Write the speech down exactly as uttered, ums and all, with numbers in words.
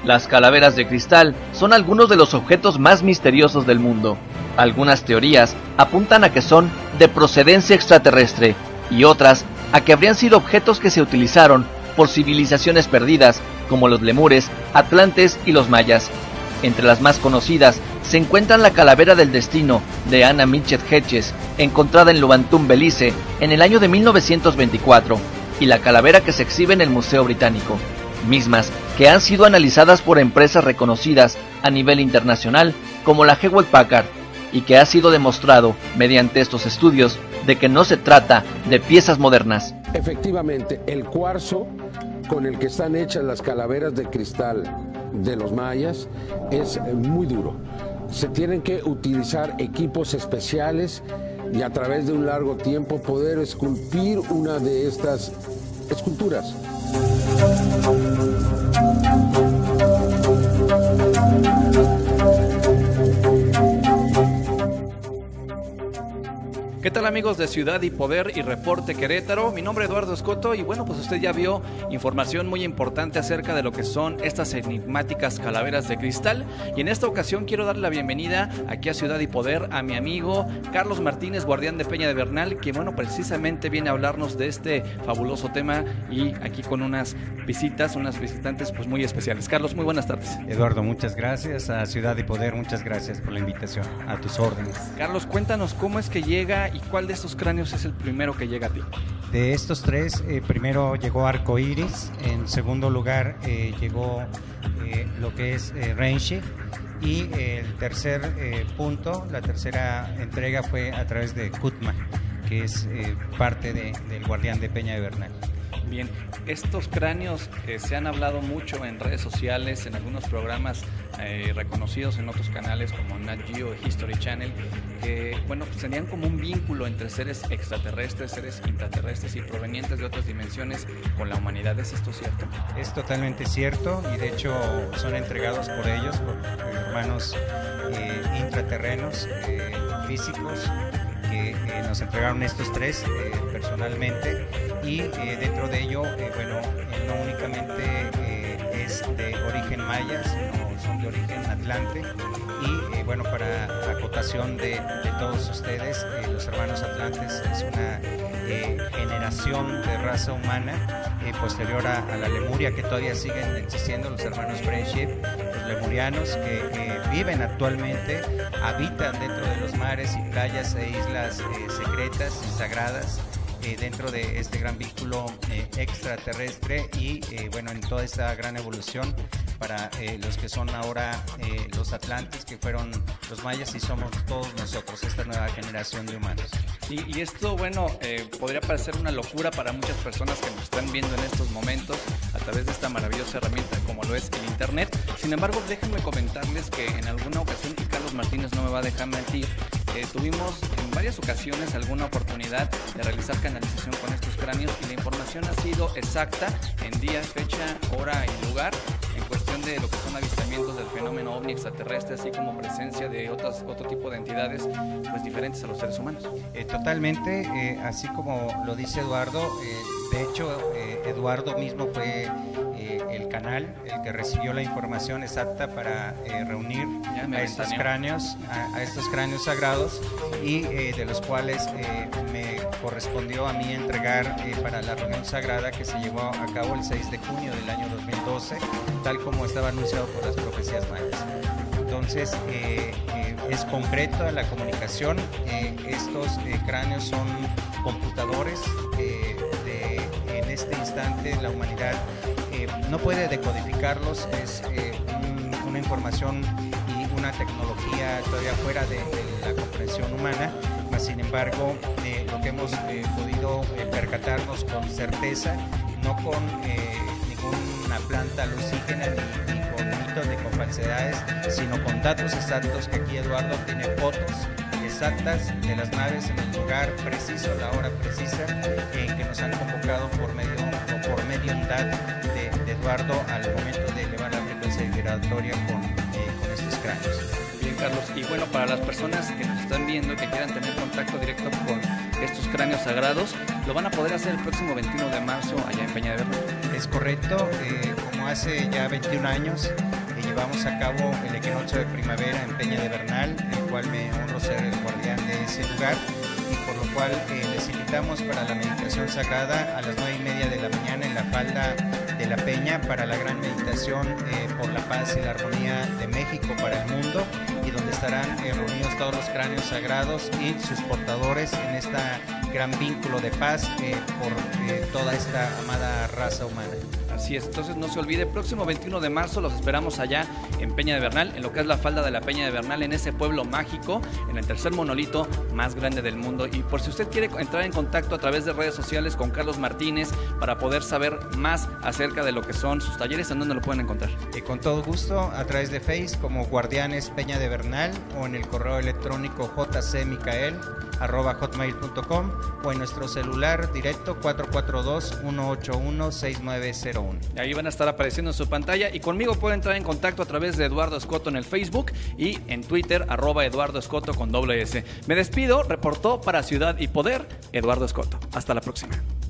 Las calaveras de cristal son algunos de los objetos más misteriosos del mundo. Algunas teorías apuntan a que son de procedencia extraterrestre y otras a que habrían sido objetos que se utilizaron por civilizaciones perdidas como los lemures, atlantes y los mayas. Entre las más conocidas se encuentran la calavera del destino de Anna Mitchell Hedges, encontrada en Lubantún, Belice, en el año de mil novecientos veinticuatro, y la calavera que se exhibe en el Museo Británico, mismas que han sido analizadas por empresas reconocidas a nivel internacional como la Hewlett Packard, y que ha sido demostrado mediante estos estudios de que no se trata de piezas modernas. Efectivamente, el cuarzo con el que están hechas las calaveras de cristal de los mayas es muy duro. Se tienen que utilizar equipos especiales y a través de un largo tiempo poder esculpir una de estas esculturas. ¿Qué tal, amigos de Ciudad y Poder y Reporte Querétaro? Mi nombre es Eduardo Escoto y bueno, pues usted ya vio información muy importante acerca de lo que son estas enigmáticas calaveras de cristal, y en esta ocasión quiero darle la bienvenida aquí a Ciudad y Poder a mi amigo Carlos Martínez, guardián de Peña de Bernal, que bueno, precisamente viene a hablarnos de este fabuloso tema y aquí con unas visitas, unas visitantes pues muy especiales. Carlos, muy buenas tardes. Eduardo, muchas gracias. A Ciudad y Poder, muchas gracias por la invitación. A tus órdenes. Carlos, cuéntanos cómo es que llega y cuál de estos cráneos es el primero que llega a ti. De estos tres, eh, primero llegó Arcoiris, en segundo lugar eh, llegó eh, lo que es eh, Renshi, y eh, el tercer eh, punto, la tercera entrega fue a través de Kutma, que es eh, parte de, del guardián de Peña de Bernal. Bien, estos cráneos eh, se han hablado mucho en redes sociales, en algunos programas eh, reconocidos en otros canales como Nat Geo, History Channel, que bueno, pues tenían como un vínculo entre seres extraterrestres, seres intraterrestres y provenientes de otras dimensiones con la humanidad. ¿Es esto cierto? Es totalmente cierto, y de hecho son entregados por ellos, por hermanos eh, intraterrenos, eh, físicos, que eh, nos entregaron estos tres eh, personalmente, y eh, dentro de ello, eh, bueno, eh, no únicamente eh, es de origen maya, sino son de origen atlante, y eh, bueno, para acotación de, de todos ustedes, eh, los hermanos atlantes es una eh, generación de raza humana eh, posterior a, a la Lemuria, que todavía siguen existiendo, los hermanos Friendship, los lemurianos que eh, viven actualmente, habitan dentro de los mares y playas e islas eh, secretas y sagradas eh, dentro de este gran vínculo eh, extraterrestre, y eh, bueno, en toda esta gran evolución para eh, los que son ahora eh, los atlantes, que fueron los mayas, y somos todos nosotros, esta nueva generación de humanos. Y, y esto, bueno, eh, podría parecer una locura para muchas personas que nos están viendo en estos momentos a través de esta maravillosa herramienta como lo es el Internet. Sin embargo, déjenme comentarles que en alguna ocasión, y Carlos Martínez no me va a dejar mentir, eh, tuvimos en varias ocasiones alguna oportunidad de realizar canalización con estos cráneos, y la información ha sido exacta en día, fecha, hora y lugar, en cuestión de lo que son avistamientos del fenómeno ovni extraterrestre, así como presencia de otras, otro tipo de entidades pues diferentes a los seres humanos. Eh, totalmente, eh, así como lo dice Eduardo, eh, de hecho eh, Eduardo mismo fue eh, el canal el que recibió la información exacta para eh, reunir a estos cráneos, a, a estos cráneos sagrados, y eh, de los cuales eh, me correspondió a mí entregar eh, para la reunión sagrada que se llevó a cabo el seis de junio del año dos mil doce, tal como estaba anunciado por las profecías mayas. Entonces eh, eh, es concreta la comunicación. Eh, estos eh, cráneos son computadores eh, de, en este instante la humanidad eh, no puede decodificarlos, es eh, un, una información y una tecnología todavía fuera de, de la comprensión humana, mas sin embargo eh, lo que hemos eh, podido eh, percatarnos con certeza, no con eh, ninguna planta alucígena ni, ni con mitos ni con falsedades, sino con datos exactos, que aquí Eduardo tiene fotos exactas de las naves en el lugar preciso, la hora precisa en que nos han convocado por medio o por mediundad de, de Eduardo al momento de elevar la frecuencia vibratoria con, eh, con estos cráneos. Bien, Carlos, y bueno, para las personas que nos están viendo y que quieran tener contacto directo con estos cráneos sagrados, lo van a poder hacer el próximo veintiuno de marzo allá en Peña de Bernal. Es correcto, eh, como hace ya veintiún años llevamos a cabo el equinoccio de primavera en Peña de Bernal, el cual me honro ser el guardián de ese lugar, y por lo cual eh, les invitamos para la meditación sagrada a las nueve y media de la mañana en la falda de la Peña para la gran meditación eh, por la paz y la armonía de México para el mundo, y donde estarán eh, reunidos todos los cráneos sagrados y sus portadores en esta gran vínculo de paz eh, por eh, toda esta amada raza humana. Así es, entonces no se olvide, próximo veintiuno de marzo los esperamos allá en Peña de Bernal, en lo que es la falda de la Peña de Bernal, en ese pueblo mágico, en el tercer monolito más grande del mundo. Y por si usted quiere entrar en contacto a través de redes sociales con Carlos Martínez para poder saber más acerca de lo que son sus talleres, ¿en dónde lo pueden encontrar? Eh, con todo gusto, a través de Face como Guardianes Peña de Bernal, o en el correo electrónico jcmicael arroba hotmail punto com, o en nuestro celular directo cuatro cuatro dos, uno ocho uno, seis nueve cero uno. Ahí van a estar apareciendo en su pantalla, y conmigo pueden entrar en contacto a través de Eduardo Escoto en el Facebook y en Twitter, arroba Eduardo Escoto con doble S. Me despido, reportó para Ciudad y Poder, Eduardo Escoto. Hasta la próxima.